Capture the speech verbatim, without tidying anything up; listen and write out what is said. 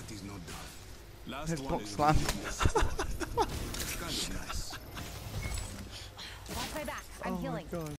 Party's not done. Last one Hitbox is slam. kind of nice. Watch my back. I'm Oh my healing. god.